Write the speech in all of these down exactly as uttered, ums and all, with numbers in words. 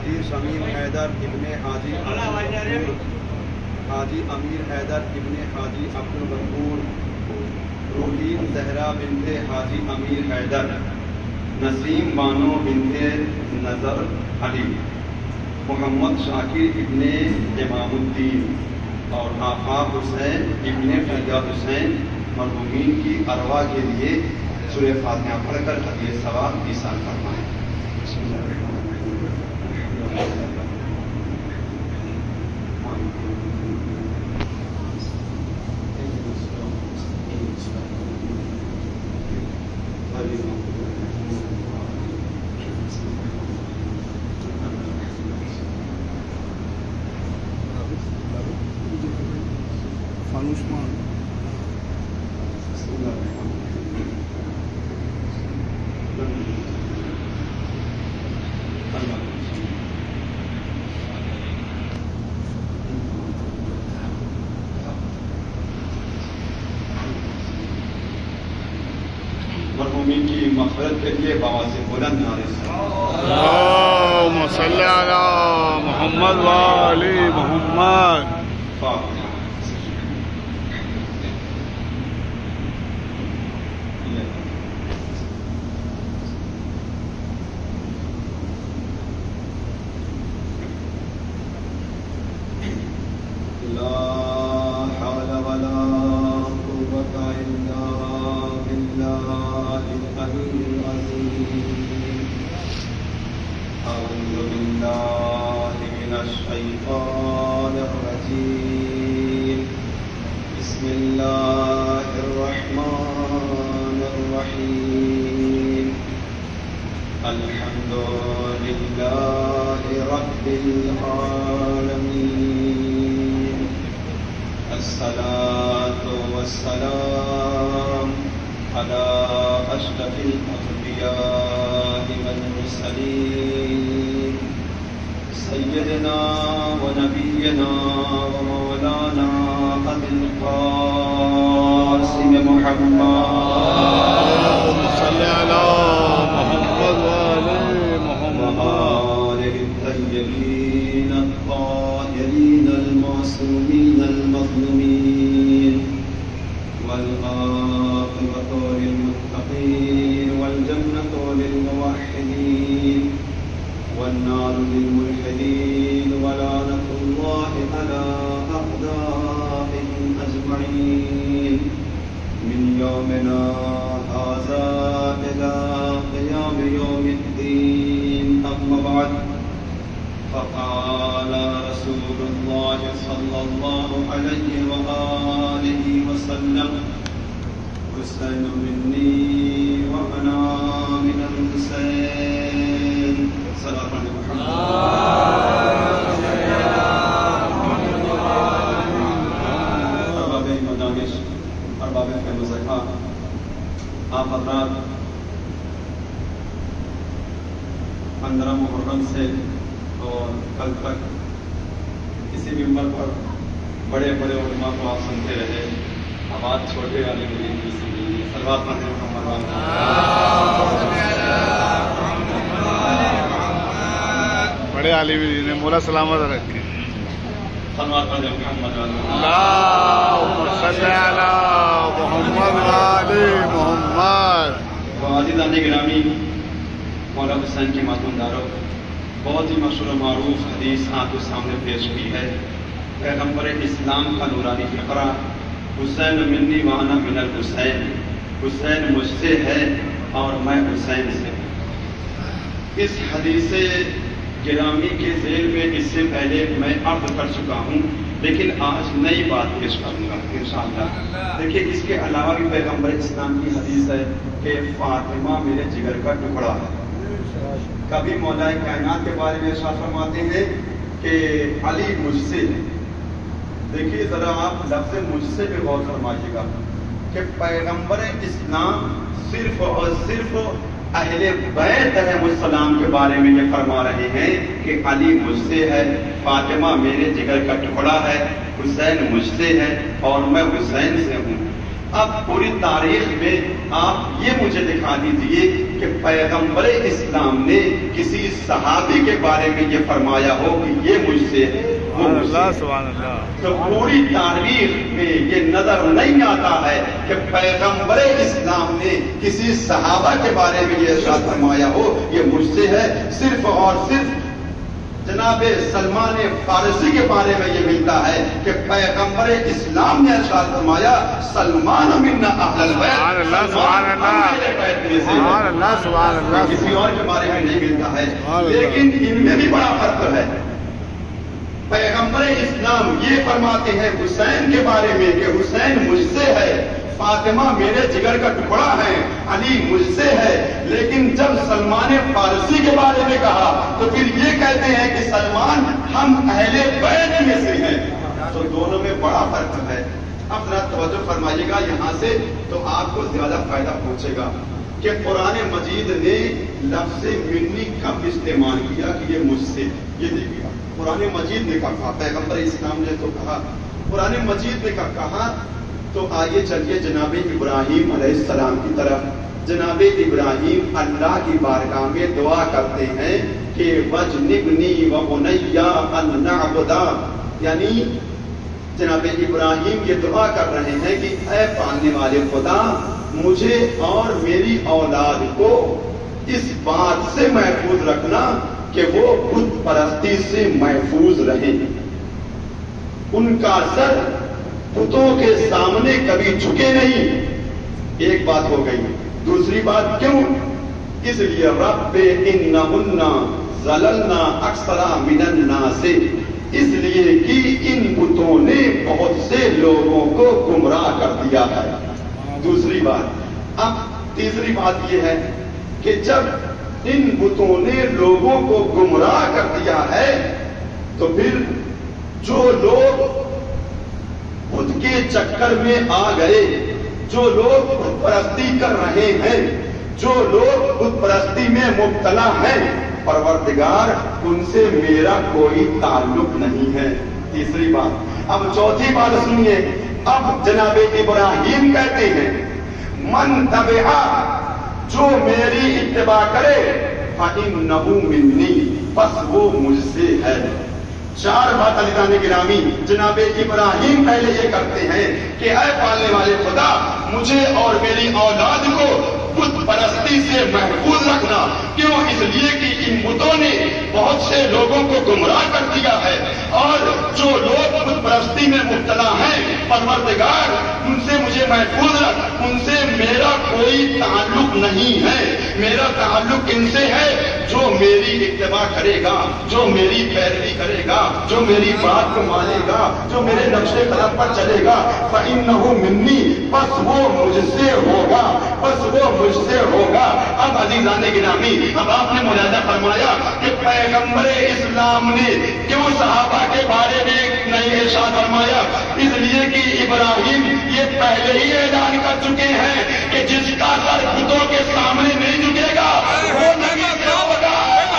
حاجی شمیم حیدر ابن حاجی عبدالغفور حاجی امیر حیدر ابن حاجی عبدالغفور روحین زہرا بنت حاجی امیر حیدر نسیم بانو بنت نظر علی محمد شاکر ابن امام الدین اور آقا حسین ابن فیاض حسین مرحومین کی ارواح کے لیے سورہ فاتحہ پڑھ کر یہ ثواب ایصال فرمائیں۔ مرحومین کی مغفرت کے لیے بآواز بلند نعرے اللہم صلی علی محمد و آل محمد۔ فاتحہ۔ بسم اللہ الرحمن الرحیم الحمد للہ رب العالمین الصلاة والسلام علی اشرف الانبیاء والمرسلین سیدنا و نبینا و مولانا ابی القاسم محمد صلی علی محمد و آل محمد وآلہ الطیبین الطاہرین المعصومین المظلومین والعاقبۃ للمتقین والجنۃ للموحدین والنار للملحدين ولعنة الله على أعدائهم أجمعين من يومنا هذا إلى قيام يوم الدين أما بعد فقال رسول الله صلى الله عليه وآله وسلم حسين مني وأنا من الحسين صلاة علی محمد۔ ارباب مدانش، ارباب فیض و ذکا، آپ حضرات پندرہ محرم سے اور کل تک اسی ممبر پر بڑے بڑے علماء کو آپ سنتے رہے، اب آج چھوٹے والے ملین کی سنی صلوات پڑھیں محمد والا۔ بڑے عالم نے مولا سلامت رکھے۔ صلوات پڑھیں محمد والا۔ اللہم صلی علی محمد و آل محمد۔ عزیزان گرامی، مولا حسین کے ماتون داروں، بہت ہی مشہور و معروف حدیث آپ کے سامنے پیش کی ہے۔ پیغمبر اسلام کا نورانی فقرہ حسین منی وانا من الحسین، حسین مجھ سے ہے اور میں حسین سے ہوں۔ اس حدیث گرامی کے ذیل میں اس سے پہلے میں عرض کر چکا ہوں، لیکن آج نئی بات پیش کروں گا انشاءاللہ۔ دیکھیے اس کے علاوہ بھی پیغمبر اسلام کی حدیث ہے کہ فاطمہ میرے جگر کا ٹکڑا ہے۔ کبھی مولا کائنات کے بارے میں ارشاد فرماتے ہیں کہ علی مجھ سے ہے۔ دیکھیے ذرا آپ لفظ مجھ سے بھی غور فرمائیے گا کہ پیغمبر اسلام صرف اور صرف اہل بیت علیہ السلام کے بارے میں یہ فرما رہے ہیں کہ علی مجھ سے ہے، فاطمہ میرے جگر کا ٹکڑا ہے، حسین مجھ سے ہے اور میں حسین سے ہوں۔ اب پوری تاریخ میں آپ یہ مجھے دکھا دیجئے کہ پیغمبر اسلام نے کسی صحابی کے بارے میں یہ فرمایا ہو کہ یہ مجھ سے ہے وہ مجھ سے ہے۔ سبحان اللہ۔ تو پوری تاریخ میں یہ نظر نہیں آتا ہے کہ پیغمبر اسلام نے کسی صحابہ کے بارے میں یہ ارشاد فرمایا ہو یہ مجھ سے ہے۔ صرف اور صرف جناب سلمان فارسی کے بارے میں یہ ملتا ہے کہ پیغمبر اسلام نے ارشاد فرمایا سلمان منا اہل البیت، سبحان اللہ، سبحان اللہ، سبحان اللہ، سبحان اللہ۔ کسی اور کے بارے میں نہیں ملتا ہے، سبحان اللہ۔ لیکن ان میں بھی بڑا فرق ہے۔ پیغمبر اسلام یہ فرماتے ہیں حسین کے بارے میں کہ حسین مجھ سے ہے، فاطمہ میرے جگر کا ٹکڑا ہے، علی مجھ سے ہے، لیکن جب سلمان فارسی کے بارے میں کہا تو پھر یہ کہتے ہیں کہ سلمان ہم اہل بیت میں سے ہیں۔ تو دونوں میں بڑا فرق ہے۔ اب ذرا توجہ فرمائیے گا یہاں سے تو آپ کو زیادہ فائدہ پہنچے گا کہ قرآن مجید نے لفظ منی کب استعمال کیا کہ یہ مجھ سے، یہ دیکھیے قرآن مجید نے کب کہا، پیغمبر اسلام نے تو کہا، قرآن مجید نے کب کہا؟ تو آئیے چلیے جناب ابراہیم علیہ السلام کی طرف۔ جناب ابراہیم اللہ کی بارگاہ میں دعا کرتے ہیں کہ وجنبنی وبنی ان نعبد، یعنی جناب ابراہیم یہ دعا کر رہے ہیں کہ اے پالنے والے خدا مجھے اور میری اولاد کو اس بات سے محفوظ رکھنا کہ وہ بت پرستی سے محفوظ رہیں، ان کا سر بتوں کے سامنے کبھی جھکے نہیں۔ ایک بات ہو گئی۔ دوسری بات کیوں؟ اس لیے رب انہن ضللنا اکثر من الناس، اس لیے کہ ان بتوں نے بہت سے لوگوں کو گمراہ کر دیا ہے۔ دوسری بات۔ اب تیسری بات یہ ہے کہ جب ان بتوں نے لوگوں کو گمراہ کر دیا ہے تو پھر جو لوگ بت کے چکر میں آ گئے، جو لوگ بت پرستی کر رہے ہیں، جو لوگ بت پرستی میں مبتلا ہیں، پروردگار ان سے میرا کوئی تعلق نہیں ہے۔ تیسری بات۔ اب چوتھی بات سنیے، اب جناب ابراہیم کہتے ہیں من تبعا، جو میری اتباع کرے فإنہ منی، بس وہ مجھ سے ہے۔ چار بات عزیزان گرامی جناب ابراہیم پہلے یہ کرتے ہیں کہ اے پالنے والے خدا مجھے اور میری اولاد کو بت پرستی سے محفوظ رکھنا۔ کیوں؟ اس لیے کہ ان بتوں نے بہت سے لوگوں کو گمراہ کر دیا ہے، اور جو لوگ بت پرستی میں مبتلا ہیں پروردگار ان سے مجھے محفوظ رکھ، ان سے میرا کوئی تعلق نہیں ہے، میرا تعلق ان سے ہے جو میری اتباع کرے گا، جو میری پیروی کرے گا، جو میری بات کو مانے گا، جو میرے نقش قدم پر چلے گا فإنہ منی، بس وہ مجھ سے ہوگا، بس وہ مجھ سے ہوگا۔ اب عزیزان گرامی اب آپ نے ملاحظہ فرمایا کہ پیغمبر اسلام نے کیوں صحابہ کے بارے میں نہیں ارشاد فرمایا؟ اس لیے کہ ابراہیم یہ پہلے ہی اعلان کر چکے ہیں کہ جس کا سر بتوں کے سامنے نہیں جھکے گا وہ نبی سے ہوگا۔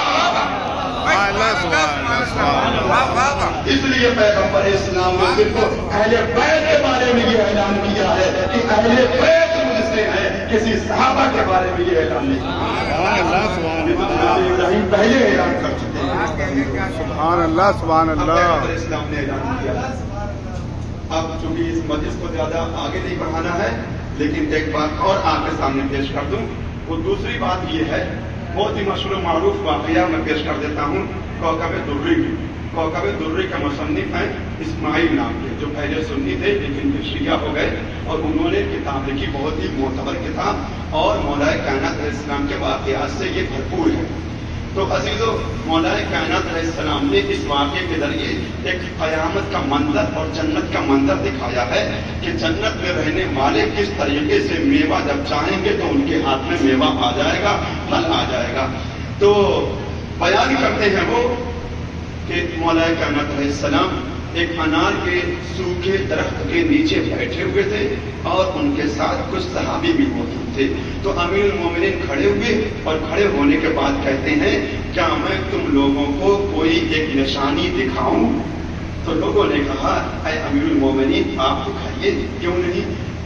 اس لیے پیغمبر اسلام نے صرف اہل بیت کے بارے میں یہ اعلان کیا ہے کہ اہل بیت مجھ سے ہے، کسی صحابہ کے بارے میں یہ اعلان نہیں کیا۔ ابراہیم پہلے اعلان کر چکے ہیں۔ سبحان اللہ، سبحان اللہ۔ پیغمبر اسلام نے اعلان کیا۔ اب چونکہ اس مجلس کو زیادہ آگے نہیں بڑھانا ہے، لیکن ایک بات اور آپ کے سامنے پیش کر دوں۔ وہ دوسری بات یہ ہے، بہت ہی مشہور و معروف واقعہ میں پیش کر دیتا ہوں کوكب درری کی۔ کوكب درری کا مصنف ہیں اسماعیل نام کے، جو پہلے سنی تھے لیکن پھر شیعہ ہو گئے، اور انہوں نے کتاب لکھی، بہت ہی معتبر کتاب، اور مولا کائنات علیہ السلام کے واقعات سے یہ بھرپور ہے۔ تو عزیزو، مولا کائنات علیہ السلام نے اس واقعے کے ذریعے ایک قیامت کا منظر اور جنت کا منظر دکھایا ہے کہ جنت میں رہنے والے کس طریقے سے میوہ جب چاہیں گے تو ان کے ہاتھ میں میوہ آ جائے گا، پھل آ جائے گا۔ تو بیان کرتے ہیں وہ کہ مولا کائنات علیہ السلام ایک انار کے سوکھے درخت کے نیچے بیٹھے ہوئے تھے، اور ان کے ساتھ کچھ صحابی بھی موجود تھے۔ تو امیر المومنین کھڑے ہوئے، اور کھڑے ہونے کے بعد کہتے ہیں کیا میں تم لوگوں کو کوئی ایک نشانی دکھاؤں؟ تو لوگوں نے کہا اے امیر المومنین آپ دکھائیے، کیوں نہیں؟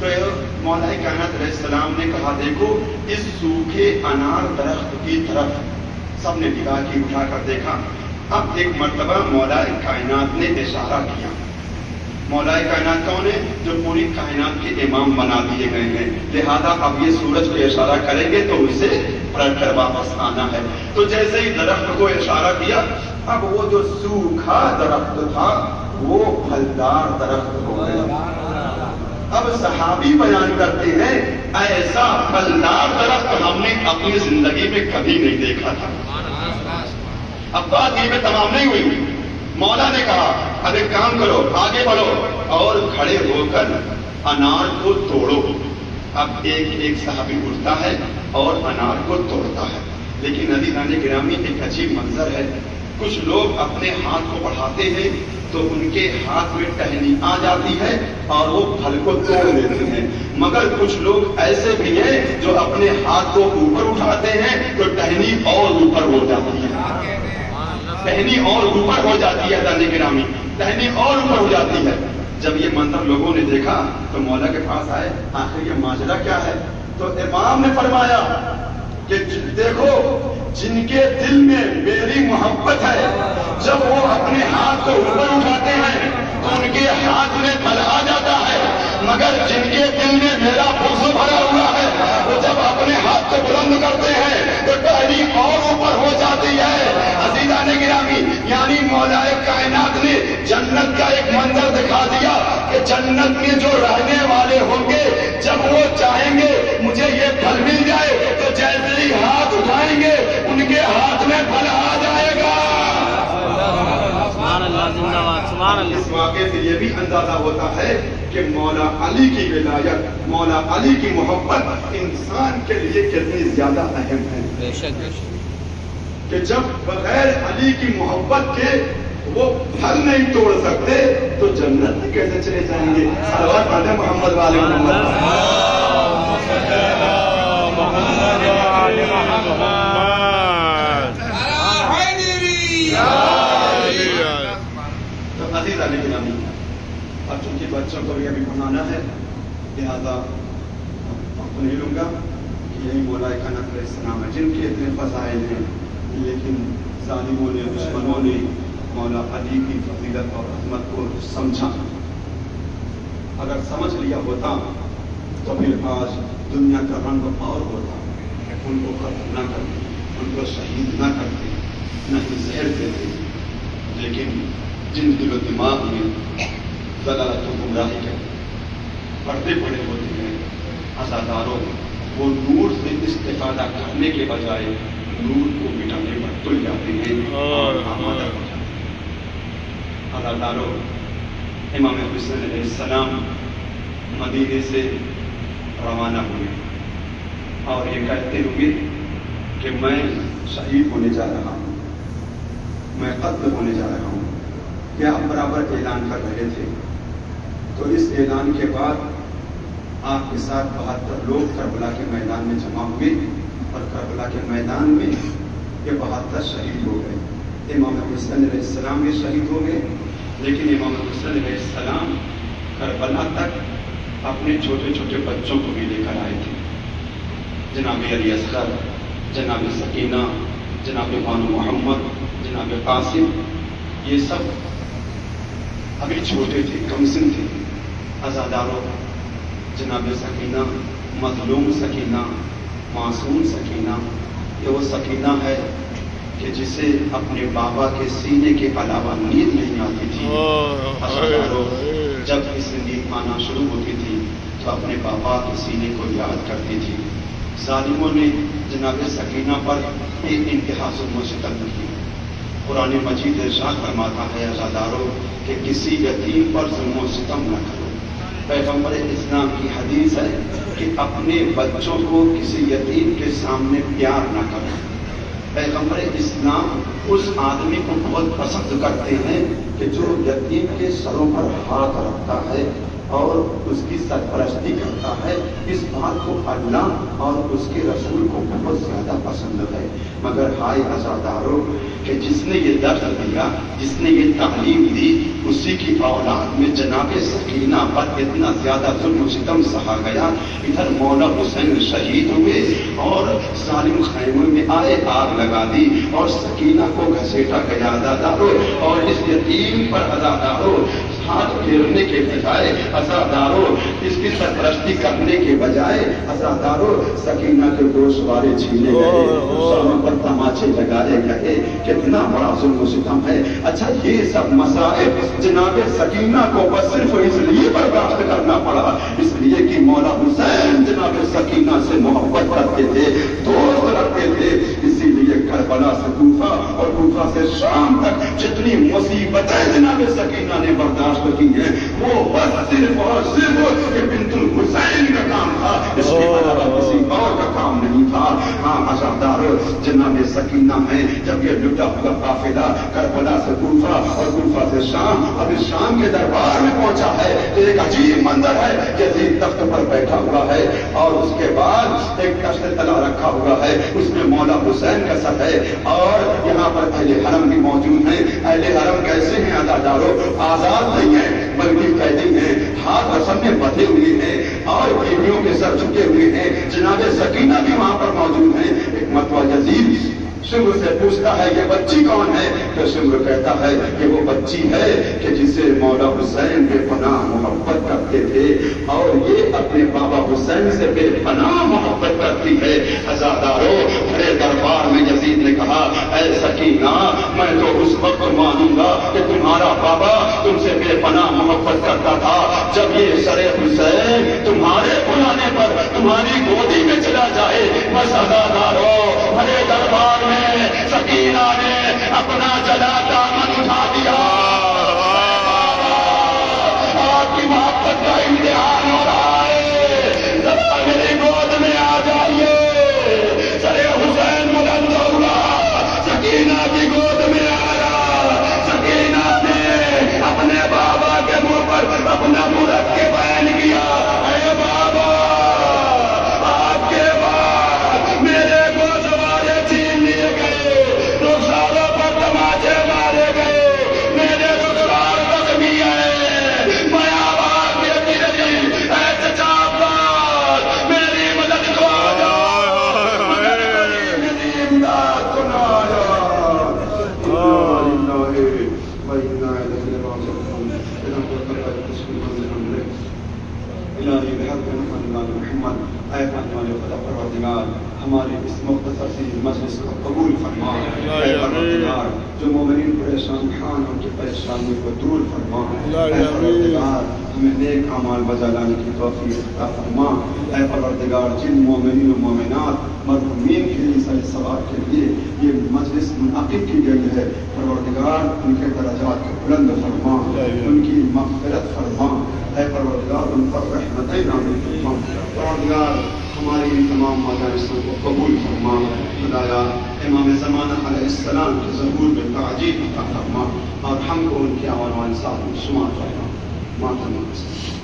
تو مولا کائنات علیہ السلام نے کہا دیکھو اس سوکھے انار درخت کی طرف سب نے نگاہ کی، اٹھا کر دیکھا. اب ایک مرتبہ مولا کائنات نے اشارہ کیا. مولا کائنات کون ہے؟ جو پوری کائنات کے امام بنا دیے گئے ہیں، لہذا اب یہ سورج کو اشارہ کریں گے تو اسے پلٹ کر واپس آنا ہے. تو جیسے ہی درخت کو اشارہ کیا، اب وہ جو سوکھا درخت تھا وہ پھلدار درخت ہو گیا. اب صحابی بیان کرتے ہیں ایسا پھلدار درخت ہم نے اپنی زندگی میں کبھی نہیں دیکھا تھا. اب بات یہ میں تمام نہیں ہوئی. مولا نے کہا اب ایک کام کرو، آگے بڑھو اور کھڑے ہو کر انار کو توڑو. اب ایک ایک صحابی اٹھتا ہے اور انار کو توڑتا ہے. لیکن عزیزان گرامی ایک عجیب منظر ہے. کچھ لوگ اپنے ہاتھ کو بڑھاتے ہیں تو ان کے ہاتھ میں ٹہنی آ جاتی ہے اور وہ پھل کو توڑ لیتے ہیں. مگر کچھ لوگ ایسے بھی ہیں جو اپنے ہاتھ کو اوپر اٹھاتے ہیں تو ٹہنی اور اوپر ہو جاتی ہے. ٹہنی اور اوپر ہو جاتی ہے عزیزان گرامی، ٹہنی اور اوپر ہو جاتی ہے. جب یہ منظر لوگوں نے دیکھا تو مولا کے پاس آئے، آخر یہ ماجرا کیا ہے؟ تو امام نے فرمایا کہ دیکھو جن کے دل میں میری محبت ہے، جب وہ اپنے ہاتھ کو اوپر اٹھاتے ہیں تو ان کے ہاتھ میں پھل آ جاتا ہے. مگر جن کے دل میں میرا بغض بھرا ہوا ہے، وہ جب اپنے ہاتھ کو بلند کرتے ہیں تو ٹہنی اور اوپر ہو جاتی ہے. عزیزان گرامی، یعنی مولا کائنات نے جنت کا ایک منظر دکھا دیا کہ جنت میں جو رہنے والے ہوں گے جب وہ چاہیں گے مجھے یہ پھل مل جائے تو جیسے ہی ہاتھ اٹھائیں گے ان کے ہاتھ میں پھل آ جائے گا. اس واقعے سے یہ بھی اندازہ ہوتا ہے کہ مولا علی کی ولایت، مولا علی کی محبت انسان کے لیے کتنی زیادہ اہم ہے. بے شک بے شک کہ جب بغیر علی کی محبت کے وہ پھل نہیں توڑ سکتے تو جنت میں کیسے چلے جائیں گے؟ صلوات پڑھیں محمد والے محمد. تو عزیز علی گرامی، اب چونکہ بچوں کو بھی ابھی پڑھانا ہے لہذا آپ کو نہیں لوں گا کہ یہی مولا کائنات علیہ السلام ہے جن کے اتنے فضائل ہیں، لیکن ظالموں نے، دشمنوں نے مولا علی کی فضیلت اور عظمت کو سمجھا. اگر سمجھ لیا ہوتا تو پھر آج دنیا کا رنگ اور ہوتا. ان کو قتل نہ کرتے، ان کو شہید نہ کرتے، نہ ہی زہر دیتے. لیکن جن دل و دماغ میں ضلالت و گمراہی کے پردے پڑے ہوتے ہیں عزاداروں، وہ نور سے استفادہ کرنے کے بجائے نور کو مٹانے پر تل جاتے ہیں اور آمادہ ہو جاتے ہیں. عزاداروں، امام حسین علیہ السلام مدینے سے روانہ ہوئے اور یہ کہتے ہوئے کہ میں شہید ہونے جا رہا ہوں، میں قتل ہونے جا رہا ہوں. کیا آپ برابر اعلان کر رہے تھے؟ تو اس اعلان کے بعد آپ کے ساتھ بہتر لوگ کربلا کے میدان میں جمع ہوئے اور کربلا کے میدان میں یہ بہتر شہید ہو گئے. امام حسین علیہ السلام بھی شہید ہو گئے، لیکن امام حسین علیہ السلام کربلا تک اپنے چھوٹے چھوٹے بچوں کو بھی لے کر آئے تھے. جناب علی اصغر، جناب سکینہ، جناب بانو محمد، جناب قاسم، یہ سب ابھی چھوٹے تھے، کمسن تھے. عزاداروں، جناب سکینہ مظلوم سکینہ، معصوم سکینہ، یہ وہ سکینہ ہے کہ جسے اپنے بابا کے سینے کے علاوہ نیند نہیں آتی تھی. عزاداروں، جب اسے نیند آنا شروع ہوتی تھی تو اپنے بابا کے سینے کو یاد کرتی تھی. ظالموں نے جناب سکینہ پر ایک انتہا ظلم و ستم کی. قرآن مجید ارشاد فرماتا ہے عزاداروں کہ کسی یتیم پر ظلم و ستم نہ کرو. پیغمبر اسلام کی حدیث ہے کہ اپنے بچوں کو کسی یتیم کے سامنے پیار نہ کرو. پیغمبر اسلام اس آدمی کو بہت پسند کرتے ہیں کہ جو یتیم کے سروں پر ہاتھ رکھتا ہے اور اس کی سرپرستی کرتا ہے، اس بات کو اللہ اور اس کے رسول کو بہت زیادہ پسند ہے۔ مگر ہائے عزادارو کہ جس نے یہ درس دیا، جس نے یہ تعلیم دی، اسی کی اولاد میں جناب سکینہ پر اتنا زیادہ ظلم و ستم سہا گیا۔ ادھر مولا حسین شہید ہوئے اور ظالم خیمے میں آئے آگ لگا دی اور سکینہ کو گھسیٹا گیا عزادارو، اور اس یتیم پر عزادارو ہاتھ پھیرنے کے بجائے عزادارو اس کی سرپرستی کرنے کے بجائے عزادارو سکینہ کے گوشوارے چھینے گئے، سروں پر تماچے لگائے گئے۔ کتنا بڑا ظلم و ستم ہے۔ اچھا یہ سب مسائب جناب سکینہ کو بس صرف اس لیے برداشت کرنا پڑا، اس لیے کہ مولا حسین جناب سکینہ سے محبت کرتے تھے، دوست رکھتے تھے، اسی لیے کربلا سے کوفہ اور کوفہ سے شام تک جتنی مصیبتیں جناب سکینہ نے برداشت کی ہیں وہ بس صرف اور صرف یہ بنت الحسین کا کام تھا، اس کے علاوہ کسی اور کا کام نہیں تھا۔ ہاں عزادار جناب سکینہ ہے، جب یہ لٹا ہوا قافلہ کربلا سے کوفہ اور کوفہ سے شام اب اس شام کے دربار میں پہنچا ہے تو ایک عجیب منظر ہے، یزید تخت پر بیٹھا ہوا ہے اور اس کے بعد ایک کشت تلا رکھا ہوا ہے، اس میں مولا حسین کا سر ہے اور یہاں پر اہل حرم بھی موجود ہیں۔ اہل حرم کیسے ہیں عزادارو؟ آزاد نہیں ہیں بلکہ قیدی ہیں، ہاتھ رسم میں بندھے ہوئے ہیں اور بیویوں کے سر جھکے ہوئے ہیں۔ جناب سکینہ بھی وہاں پر موجود ہیں۔ ایک مرتبہ یزید شمر سے پوچھتا ہے یہ بچی کون ہے؟ تو شمر کہتا ہے کہ وہ بچی ہے کہ جسے مولا حسین بے پناہ محبت کرتے تھے اور یہ اپنے بابا حسین سے بے پناہ محبت کرتی ہے۔ عزادارو بڑے دربار میں یزید نے کہا اے سکینہ میں تو اس وقت مانوں گا کہ تمہارا بابا تم سے بے پناہ محبت کرتا تھا جب یہ سر حسین تمہارے بلانے پر تمہاری گودی میں چلا جائے۔ بس عزادارو بڑے دربار میں سکینہ نے اپنا جلا دامن اٹھا دیا، آپ کی محبت کا امتحان ہو رہا ہے، ذرا میری گود میں آ جائیے۔ سر حسین بلند ہوا، سکینہ کی گود میں آیا، سکینہ نے اپنے بابا کے منہ پر اپنا مرک کے بیان کیا، اے بابا آپ کے بعد میرے گوشوارے چھین لیے گئے، رخساروں پر تماچے مارے گئے، میرے رخسار زخمی ہے، میں آواز دیتی رہی اے چچا عباس میری مدد کو آ جاؤ، میری امداد کو نہ آ جاؤ۔ الہی بحق محمد محمد اے فاطمہ خدا پروردگار ہماری اس مختصر سی مجلس کو قبول فرما، اے پروردگار جو مومنین پریشان خان ان کی پریشانی کو دور فرما، اے پروردگار ہمیں نیک اعمال بجا لانے کی توفیق عطا فرما، اے پروردگار جن مومنین و مومنات مرحومین کے لیے سر ثواب کے لیے یہ مجلس منعقد کی گئی ہے، پروردگار ان کے درجات کو بلند فرما، ان کی مغفرت فرما، اے پروردگار ان پر رحمتیں نازل فرما، پروردگار ہماری تمام مجالسوں کو قبول فرما، خدایا امام زمانہ علیہ السلام کے ظہور میں تعجیل عطا فرما اور ہم کو ان کے اعمال والے ساتھ شمار فرما۔ ماتم